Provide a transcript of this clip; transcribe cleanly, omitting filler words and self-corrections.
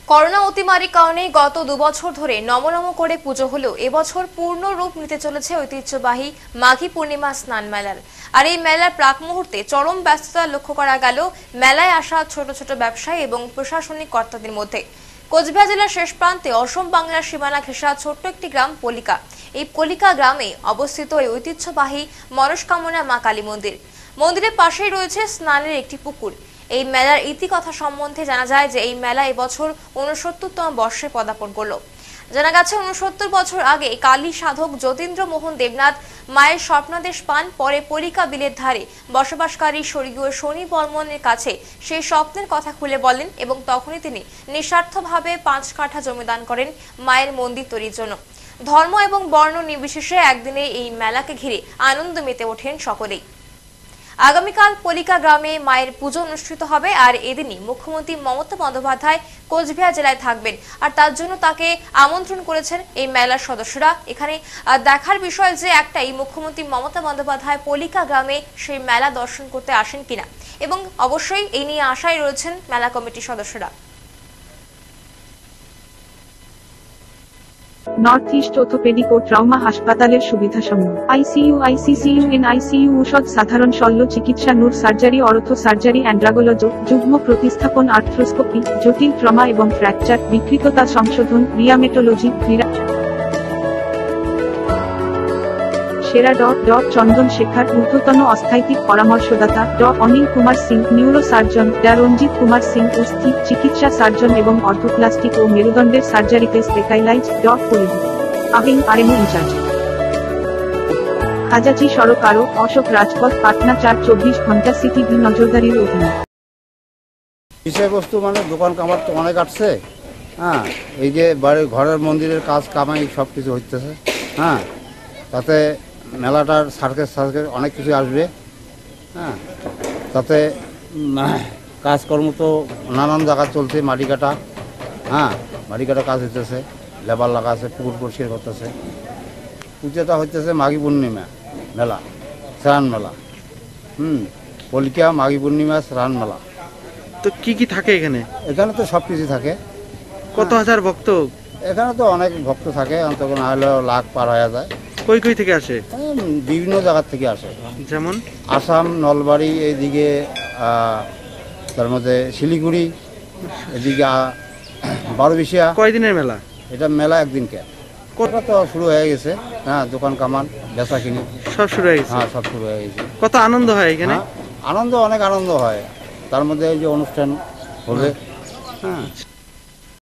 Corona অতিমারির কারণে গত 2 বছর ধরে নমনম করে পুজো হলেও এবছর পূর্ণ রূপ নিতে চলেছে ঐতিহ্যবাহী মাঘী পূর্ণিমা স্নান মেলার। আর এই মেলার প্রাক মুহূর্তে চরম ব্যস্ততা লক্ষ্য করা গেল মেলায় আসা ছোট ছোট ব্যবসায়ী এবং প্রশাসনিক কর্তাদের মধ্যে। কোচবিহার জেলার শেষ প্রান্তে অসম বাংলার সীমানা ঘেঁষা ছোট্ট একটি গ্রাম পলিকা। এই পলিকা গ্রামে অবস্থিত এই ঐতিহ্যবাহী মনস্কামনা মা কালী মন্দির। মন্দিরের পাশেই রয়েছে স্নানের একটি পুকুর। এই মেলার ইতিকথা সম্বন্ধে জানা যায় যে এই মেলা এবছর 69তম বর্ষে পদার্পণ করল। জানা গেছে 69 বছর আগে কালী সাধক যতীন্দ্র মোহন দেবনাথ মায়ের স্বপ্নাদেশ পান। পরে পলিকা বিলের ধারে বসবাসকারী স্বর্গীয় শনি বর্মনের কাছে সেই স্বপ্নের কথা খুলে বলেন এবং তখনই তিনি নিঃস্বার্থভাবে 5 কাঠা জমি দান করেন মায়ের মন্দির তৈরির জন্য। ধর্ম এবং বর্ণ নির্বিশেষে একদিনে এই মেলাকে ঘিরে আনন্দ মেতে ওঠেন সকলেই। আগামীকাল পলিকা গ্রামে মায়ের পুজো অনুষ্ঠিত হবে আর এদিনই মুখ্যমন্ত্রী মমতা বন্দ্যোপাধ্যায় কোচবিহার জেলায় থাকবেন আর তার জন্য তাকে আমন্ত্রণ করেছেন এই মেলার সদস্যরা। এখানে দেখার বিষয় যে একটাই, মুখ্যমন্ত্রী মমতা বন্দ্যোপাধ্যায় পলিকা গ্রামে সেই মেলা দর্শন করতে আসেন কিনা, এবং অবশ্যই এই নিয়ে আশায় রয়েছেন মেলা কমিটির সদস্যরা। নর্থ ইস্ট অর্থোপেডিক ও ট্রমা হাসপাতালের সুবিধাসমূহ: আইসিইউ, আইসিসিইউ, এনআইসিইউ, ঔষধ, সাধারণ শল্য চিকিৎসা, neuro surgery, ortho surgery, andrology, যুগ্ম প্রতিস্থাপন, আর্থ্রোস্কোপি, জটিল ট্রমা এবং ফ্র্যাকচার, বিকৃততা সংশোধন, রিয়ামেটোলজি, ক্রীড়া সেরা চন্দন শেখর, ঊর্ধ্বতন অস্থায়িক পরামর্শদাতা অনিল কুমার সিং, নিউরো সার্জন রঞ্জিত কুমার সিং, অস্থি চিকিৎসা সার্জন এবং অর্থোপ্লাস্টিক ও মেরুদণ্ডের সার্জারিতে স্পেশালাইজ পরিধি আবিং আরএমও ইনচার্জ। খাজাচি সড়ক আরো অশোক রাজপথ, পাটনা 4-24 ঘন্টা সিটি বি নজরদারির অধীনে। বিষয়বস্তু মানে দোকান কামার তো অনেক আসছে। হ্যাঁ, এই যে বাড়ির ঘরের মন্দিরের কাজ কামাই সব কিছু হইতেছে। হ্যাঁ, তাতে মেলাটার সার্কেস অনেক কিছু আসবে। হ্যাঁ, তাতে কাজকর্ম তো নানান জায়গা চলছে। মাটি কাটা, হ্যাঁ, মাটি কাটা কাজ হইতেছে, লেবার লাগা আছে, পুকুর পরিষ্কার করতেছে। পুজোটা হইতেছে মাঘী পূর্ণিমা মেলা, স্নান মেলা। পলিকা মাঘী পূর্ণিমা স্নান মেলা। তো কি কি থাকে এখানে? এখানে তো সব কিছু থাকে। কত হাজার ভক্ত? এখানে তো অনেক ভক্ত থাকে, অন্তত না হলেও লাখ পার হয়ে যায়। কই কই থেকে আসে? বিভিন্ন জায়গার থেকে আসে, যেমন আসাম, নলবাড়ি, এইদিকে তার মধ্যে শিলিগুড়ি, এদিকে বারোবিশিয়া। কয়দিনের মেলা এটা? মেলা একদিনকে। কটা তো শুরু হয়ে গেছে। হ্যাঁ, দোকান কামান বেচা কিনি সব শুরু হয়ে গেছে। হ্যাঁ, সব শুরু হয়ে গেছে। কত আনন্দ হয় এখানে? আনন্দ, অনেক আনন্দ হয়। তার মধ্যে এই যে অনুষ্ঠান হবে। হ্যাঁ।